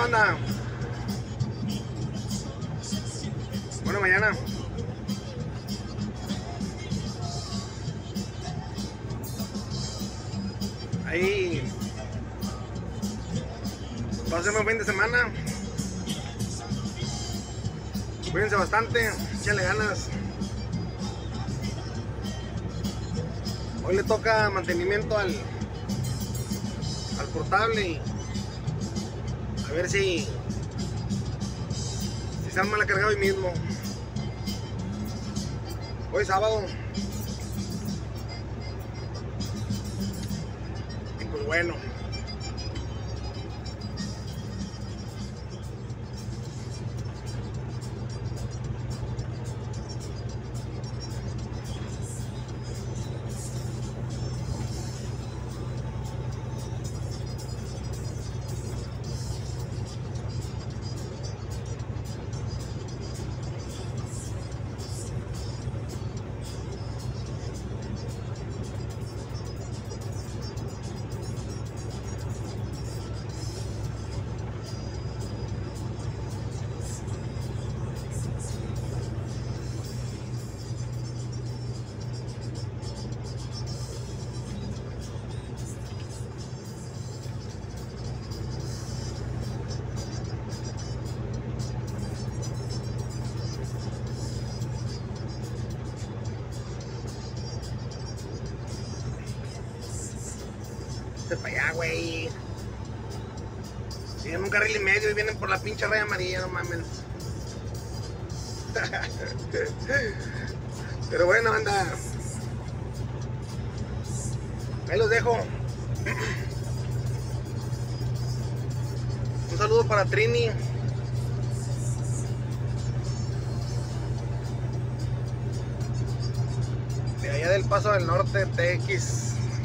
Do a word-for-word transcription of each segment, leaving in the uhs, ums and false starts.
onda, banda? Buena mañana. Ahí pásenme un fin de semana. Cuídense bastante, échenle ganas. Hoy le toca mantenimiento al, al portable y a ver si, si se arma la carga hoy mismo. Hoy sábado. Y pues bueno. Para allá, güey. Tienen un carril y medio y vienen por la pinche raya amarilla, no mames. Pero bueno, anda. Ahí los dejo. Un saludo para Trini. De allá del Paso del Norte, T X.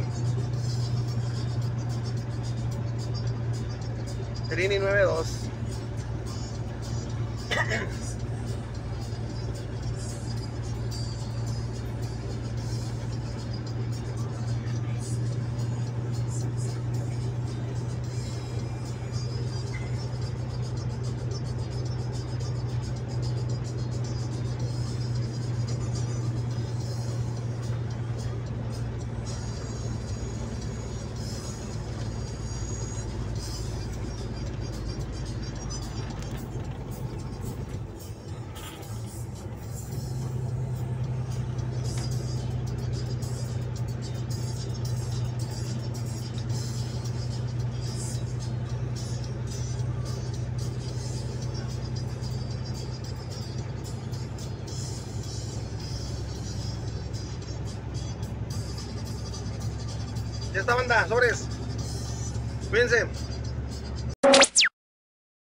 Trini noventa y dos. Ya está, banda, sobres. Cuídense.